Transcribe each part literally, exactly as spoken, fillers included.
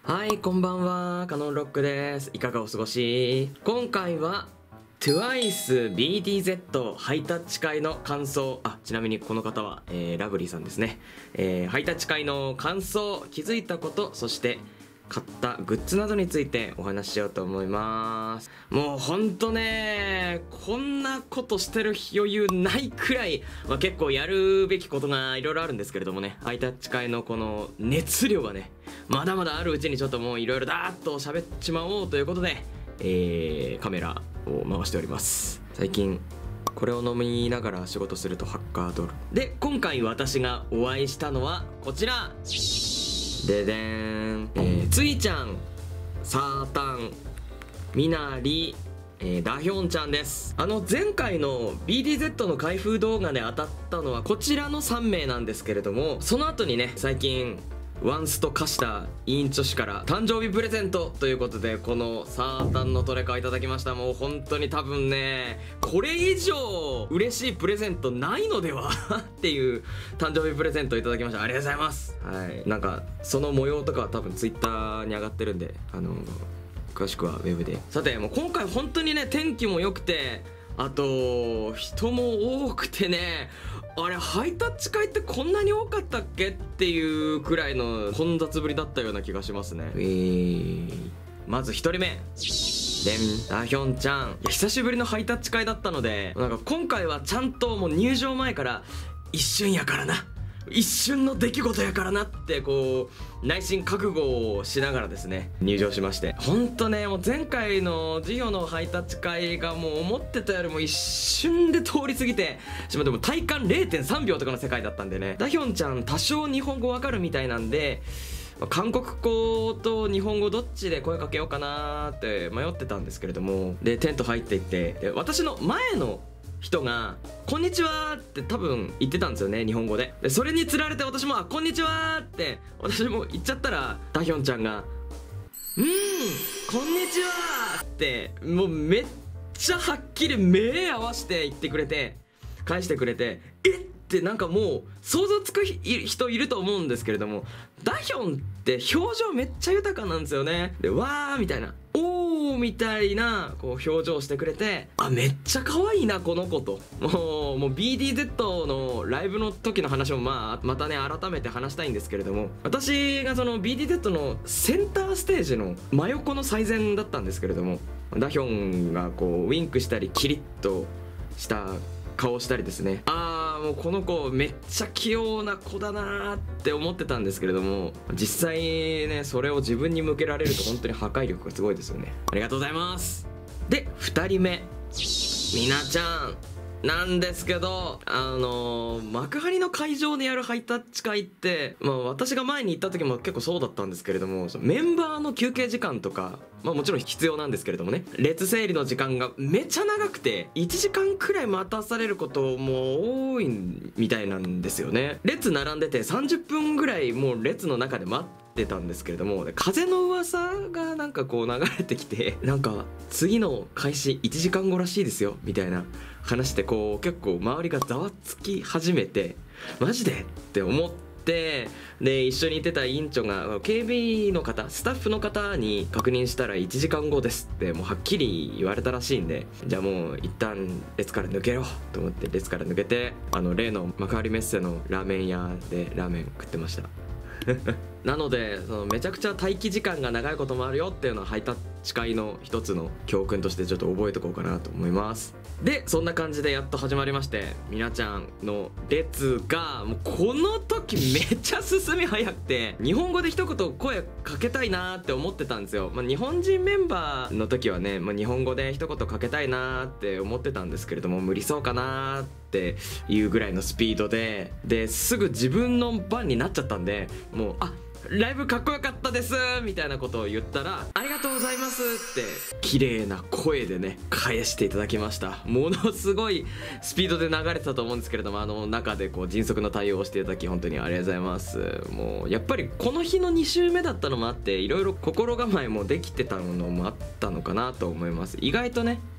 はい、こんばんは。カノンロックです。いかがお過ごし？今回は トゥワイス ビーディーゼット ハイタッチ会の感想。あ、ちなみにこの方は、えー、ラブリーさんですね。えー、ハイタッチ会の感想、気づいたこと、そして買ったグッズなどについてお話ししようと思います。もうほんとね、こんなことしてる余裕ないくらい、まあ、結構やるべきことがいろいろあるんですけれどもね、ハイタッチ会のこの熱量がね、まだまだあるうちにちょっともういろいろだーっと喋っちまおうということで、えー、カメラを回しております。最近これを飲みながら仕事するとハッカードルで、今回私がお会いしたのはこちらででーん、えー、ついちゃん、サータン、みなり、えー、ダヒョンちゃんです。あの前回の ビーディーゼット の開封動画で当たったのはこちらのさんめいなんですけれども、その後にね、最近ワンスト化した委員長氏から誕生日プレゼントということで、このサータンのトレカをいただきました。もう本当に多分ね、これ以上嬉しいプレゼントないのではっていう誕生日プレゼントをいただきました。ありがとうございます。はい、なんかその模様とかは多分ツイッターに上がってるんで、あの詳しくはウェブで。さて、もう今回本当にね、天気も良くて、あと人も多くてね、あれハイタッチ会ってこんなに多かったっけっていうくらいの混雑ぶりだったような気がしますね。えー、まずひとりめでん、ダヒョンちゃん。いや、久しぶりのハイタッチ会だったので、なんか今回はちゃんともう入場前から一瞬やからな、一瞬の出来事やからなってこう内心覚悟をしながらですね、入場しまして、ほんとね、もう前回の授業のハイタッチ会がもう思ってたよりも一瞬で通り過ぎてしまって、も体感 れいてんさんびょうとかの世界だったんでね。ダヒョンちゃん多少日本語わかるみたいなんで、韓国語と日本語どっちで声かけようかなーって迷ってたんですけれども、でテント入っていって、で私の前の人が「こんにちは」って多分言ってたんですよね、日本語で。でそれにつられて私も「あ、こんにちは」って私も言っちゃったら、ダヒョンちゃんが「うん、こんにちは」ってもうめっちゃはっきり目合わせて言ってくれて、返してくれて、えっってなんかもう想像つく人いると思うんですけれども、ダヒョンって表情めっちゃ豊かなんですよね。でわーみたいな、おーみたいなこう表情してくれて、あ、めっちゃ可愛いなこの子と。もうもう ビーディーゼット のライブの時の話もまあまたね改めて話したいんですけれども、私がその ビーディーゼット のセンターステージの真横の最前だったんですけれども、ダヒョンがこうウィンクしたりキリッとした顔したりですね、あーもうこの子めっちゃ器用な子だなーって思ってたんですけれども、実際ねそれを自分に向けられると本当に破壊力がすごいですよね。ありがとうございます。でふたりめ、みなちゃんなんですけど、あのー、幕張の会場でやるハイタッチ会って、まあ私が前に行った時も結構そうだったんですけれども、そのメンバーの休憩時間とか、まあもちろん必要なんですけれどもね、列整理の時間がめちゃ長くて、いちじかんくらい待たされることも多いみたいなんですよね。列並んでてさんじゅっぷんぐらいもう列の中で待って出たんですけれども、風の噂がなんかこう流れてきて、なんか次の開始いちじかんごらしいですよみたいな話で、こう結構周りがざわつき始めて、マジでって思って、で一緒にいてた委員長が警備の方、スタッフの方に確認したらいちじかんごですってもうはっきり言われたらしいんで、じゃあもう一旦列から抜けろと思って列から抜けて、あの例の幕張メッセのラーメン屋でラーメン食ってましたなのでそのめちゃくちゃ待機時間が長いこともあるよっていうのはハイタッチ会の一つの教訓としてちょっと覚えておこうかなと思います。でそんな感じでやっと始まりまして、みなちゃんの列がもうこの時めっちゃ進み早くて、日本語で一言声かけたいなーって思ってたんですよ。まあ、日本人メンバーの時はね、まあ、日本語で一言かけたいなーって思ってたんですけれども、無理そうかなーっていうぐらいのスピードで、ですぐ自分の番になっちゃったんで、もうあライブかっこよかったですみたいなことを言ったら、ありがとうございますって綺麗な声でね返していただきました。ものすごいスピードで流れてたと思うんですけれども、あの中でこう迅速な対応をしていただき本当にありがとうございます。もうやっぱりこの日のに週目だったのもあって、いろいろ心構えもできてたのもあったのかなと思います。意外とね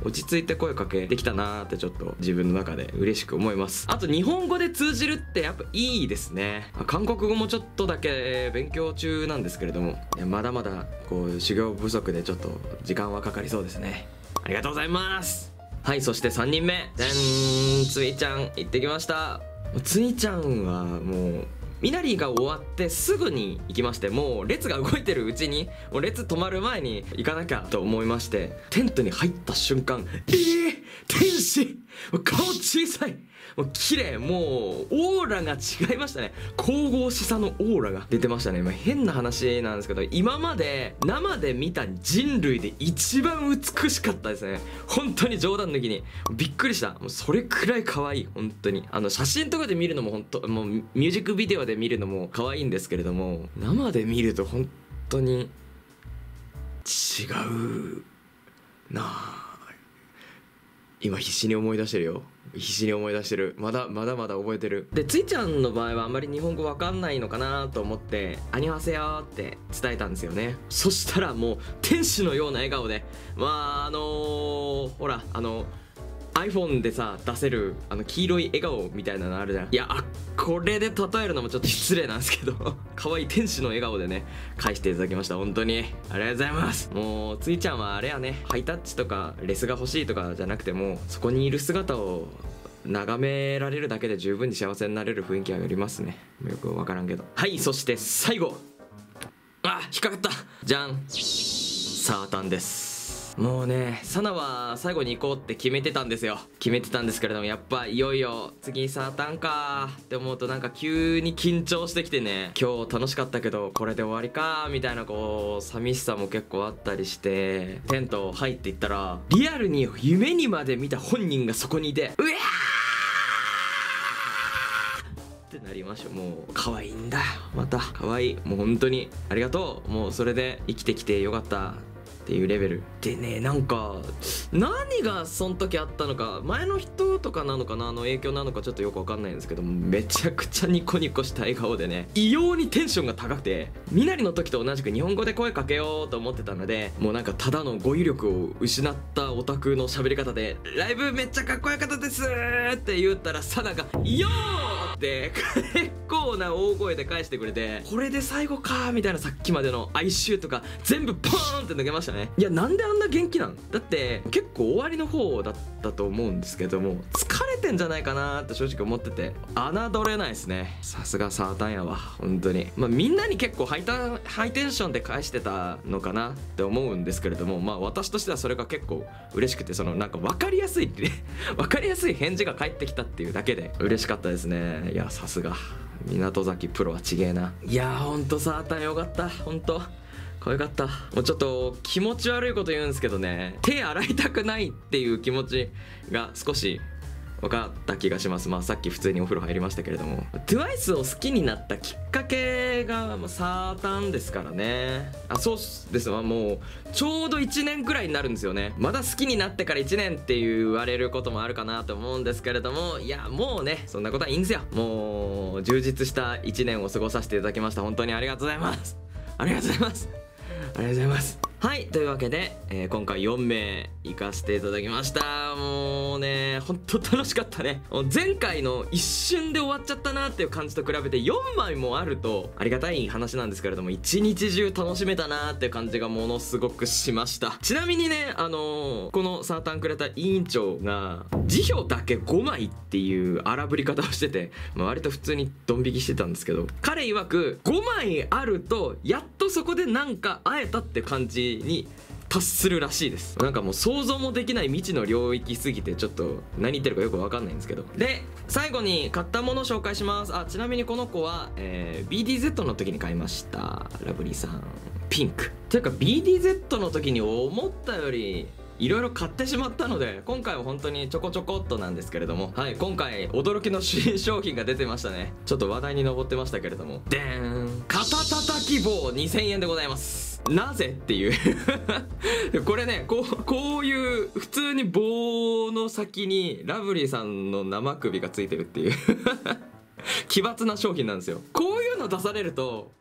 落ち着いて声かけできたなーってちょっと自分の中で嬉しく思います。あと日本語で通じるってやっぱいいですね。韓国語もちょっとだけ勉強中なんですけれども、いやまだまだこう修行不足でちょっと時間はかかりそうですね。ありがとうございます。はい、そしてさんにんめ、でん、ついちゃん行ってきました。ついちゃんはもうみなりが終わってすぐに行きまして、もう列が動いてるうちに、もう列止まる前に行かなきゃと思いまして、テントに入った瞬間、えー、天使、顔小さい、もう綺麗、もうオーラが違いましたね。神々しさのオーラが出てましたね。まあ、変な話なんですけど、今まで生で見た人類で一番美しかったですね。本当に冗談抜きにびっくりした。もうそれくらい可愛い。本当にあの写真とかで見るのも本当、もうミュージックビデオで見るのも可愛いんですけれども、生で見ると本当に違うなあ。今必死に思い出してるよ。必死に思い出してる。まだまだまだ覚えてる。でついちゃんの場合はあんまり日本語わかんないのかなと思って「アニョハセヨ」って伝えたんですよね。そしたらもう天使のような笑顔で、まああのー、ほらあの iPhone でさ出せるあの黄色い笑顔みたいなのあるじゃん。いやあこれで例えるのもちょっと失礼なんですけど可愛い天使の笑顔でね返していただきました。本当にありがとうございます。もうついちゃんはあれやね、ハイタッチとかレスが欲しいとかじゃなくても、そこにいる姿を眺められるだけで十分に幸せになれる雰囲気がありますね。よく分からんけど。はい、そして最後、あ引っかかった。じゃん、サータンです。もうねサナは最後に行こうって決めてたんですよ。決めてたんですけれども、やっぱいよいよ次サータンかって思うとなんか急に緊張してきてね、今日楽しかったけどこれで終わりかみたいなこう寂しさも結構あったりして、テント入っていったらリアルに夢にまで見た本人がそこにいて、うわーってなりました。もう可愛いんだよ、また可愛い。もう本当にありがとう。もうそれで生きてきてよかったっていうレベルでね、なんか何がその時あったのか、前の人とかなのかな、あの影響なのかちょっとよくわかんないんですけど、めちゃくちゃニコニコした笑顔でね、異様にテンションが高くて、みなりの時と同じく日本語で声かけようと思ってたので、もうなんかただの語彙力を失ったオタクの喋り方で「ライブめっちゃかっこよかったです」って言ったらサナが「ヨー!」って結構な大声で返してくれて、これで最後かみたいな、さっきまでの哀愁とか全部ポーンって抜けましたね。いやなんであんな元気なんだって、結構終わりの方だったと思うんですけども、疲れてんじゃないかなって正直思ってて、侮れないですね。さすがサータンやわ本当に。まあみんなに結構ハイタハイテンションで返してたのかなって思うんですけれども、まあ私としてはそれが結構嬉しくて、そのなんか分かりやすいって分かりやすい返事が返ってきたっていうだけで嬉しかったですね。いやさすが港崎プロはちげえな。いやーほんとサータンよかった。ほんと可愛かった。もうちょっと気持ち悪いこと言うんですけどね、手洗いたくないっていう気持ちが少し分かった気がします。まあさっき普通にお風呂入りましたけれども、 トゥワイス を好きになったきっかけがサータンですからね。あそうですわ、もうちょうどいちねんくらいになるんですよね。まだ好きになってからいちねんって言われることもあるかなと思うんですけれども、いやもうねそんなことはいいんですよ。もう充実したいちねんを過ごさせていただきました。本当にありがとうございます。ありがとうございます。ありがとうございます。はい、というわけで、えー、今回よんめい行かせていただきました。もうねほんと楽しかったね。前回の一瞬で終わっちゃったなっていう感じと比べてよんまいもあるとありがたい話なんですけれども、一日中楽しめたなっていう感じがものすごくしました。ちなみにねあのー、このサータンくれた委員長が辞表だけごまいっていう荒ぶり方をしてて、まあ、割と普通にドン引きしてたんですけど、彼曰くごまいあるとやっとそこでなんか会えたって感じに達するらしいです。なんかもう想像もできない未知の領域すぎてちょっと何言ってるかよく分かんないんですけど、で最後に買ったものを紹介します。あちなみにこの子は、えー、ビーディーゼット の時に買いました。ラブリーさんピンクていうか ビーディーゼット の時に思ったよりいろいろ買ってしまったので、今回は本当にちょこちょこっとなんですけれども、はい、今回驚きの新商品が出てましたね。ちょっと話題に上ってましたけれども、でーん、肩たたき棒にせんえんでございます。なぜっていうこれねこうこういう普通に棒の先にラブリーさんの生首がついてるっていう奇抜な商品なんですよ。こういうの出されるとち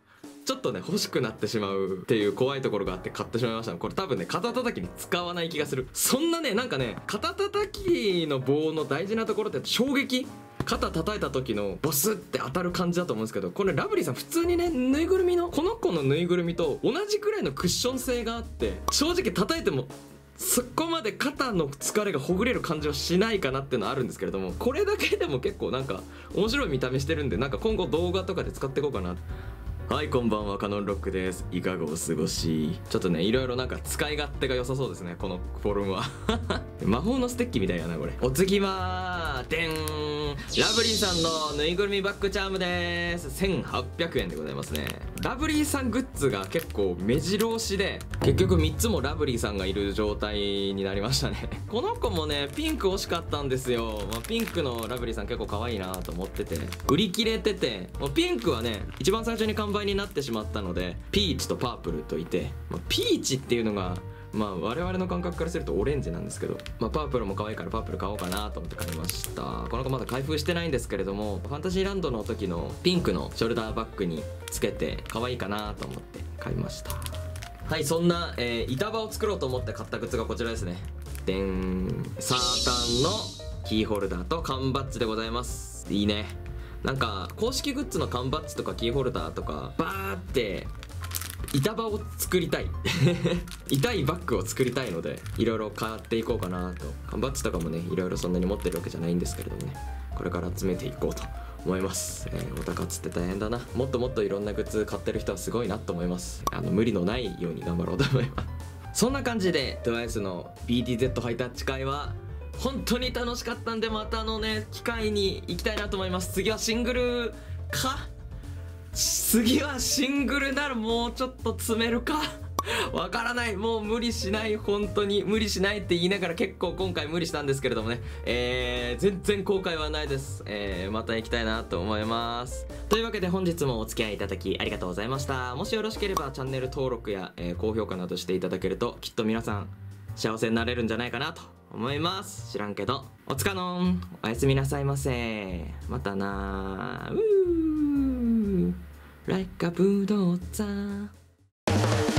ちょっとね欲しくなってしまうっていう怖いところがあって買ってしまいました。これ多分ね肩叩きに使わない気がする。そんなねなんかね肩叩きの棒の大事なところって衝撃、肩叩いた時のボスって当たる感じだと思うんですけど、これラブリーさん普通にねぬいぐるみのこの子のぬいぐるみと同じくらいのクッション性があって、正直叩いてもそこまで肩の疲れがほぐれる感じはしないかなっていうのはあるんですけれども、これだけでも結構なんか面白い見た目してるんで、なんか今後動画とかで使っていこうかな。はい、こんばんは、カノンロックです。いかがお過ごし？ちょっとねいろいろなんか使い勝手が良さそうですね、このフォルムは。魔法のステッキみたいやなこれ。お次はでん、ラブリーさんのぬいぐるみバッグチャームです。せんはっぴゃくえんでございますね。ラブリーさんグッズが結構目白押しで、結局みっつもラブリーさんがいる状態になりましたね。この子もねピンク欲しかったんですよ。まあ、ピンクのラブリーさん結構可愛いなと思ってて、売り切れてて、もうピンクはね一番最初に完売になってしまったので、ピーチとパープルといて、まあ、ピーチっていうのがまあ我々の感覚からするとオレンジなんですけど、まあ、パープルも可愛いからパープル買おうかなと思って買いました。この子まだ開封してないんですけれども、ファンタジーランドの時のピンクのショルダーバッグにつけて可愛いかなと思って買いました。はい、そんな、えー、板場を作ろうと思って買ったグッズがこちらですね。でん、サータンのキーホルダーと缶バッジでございます。いいね。なんか公式グッズの缶バッジとかキーホルダーとかバーって板場を作りたい痛いバッグを作りたいので、いろいろ買っていこうかなと。缶バッジとかもねいろいろそんなに持ってるわけじゃないんですけれどもね、これから集めていこうと思います。えー、お高つって大変だな。もっともっといろんなグッズ買ってる人はすごいなと思います。あの無理のないように頑張ろうと思います。そんな感じで トゥワイス の ビーティーゼット ハイタッチ会は本当に楽しかったんで、またのね機会に行きたいなと思います。次はシングルか、次はシングルならもうちょっと詰めるかわからない。もう無理しない、本当に無理しないって言いながら結構今回無理したんですけれどもね、えー、全然後悔はないです。えー、また行きたいなと思います。というわけで本日もお付き合いいただきありがとうございました。もしよろしければチャンネル登録や、えー、高評価などしていただけるときっと皆さん幸せになれるんじゃないかなと思います。知らんけどおつかのん、おやすみなさいませ。またなー。うーLike a bulldozer